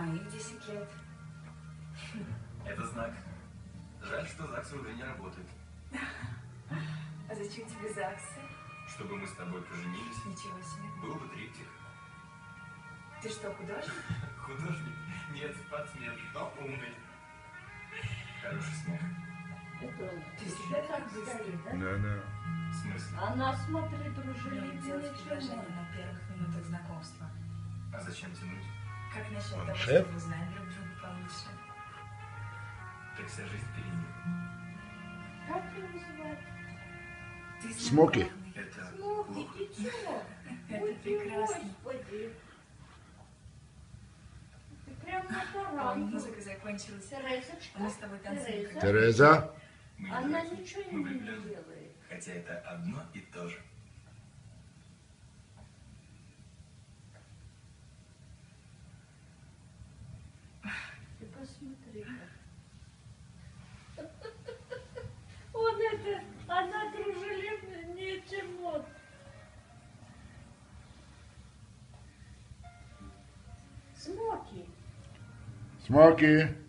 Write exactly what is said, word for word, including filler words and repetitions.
моих десять лет. Это знак. Жаль, что ЗАГСы уже не работают. А зачем тебе ЗАГСы? Чтобы мы с тобой поженились. Ничего себе. Был бы триптих. Ты что, художник? Художник? Нет, спортсмен, но умный. Хороший смех. Ты всегда так быстро, да? Да, да. В смысле? Она, смотри, Любит дружелюбная делать предложение человек. на первых минутах знакомства. А зачем тянуть? Как насчет Он того, шеф? чтобы узнать друг друга получше? Так вся жизнь впереди. Как его звать? Ты Смоки. знакомый. Это Смоки, плохо. ты чего? Это Ой, ты, прекрасно. Господи. Ты прям на Ой, таранту. музыка закончилась. Терезочка, Мы с тобой танцуем. Тереза. Тереза. Мы не Она дураки, ничего мы не влюблены. делает. Хотя это одно и то же. Ты посмотри-ка. Он это, она дружелюбнее, чем он. Смоки. Смоки.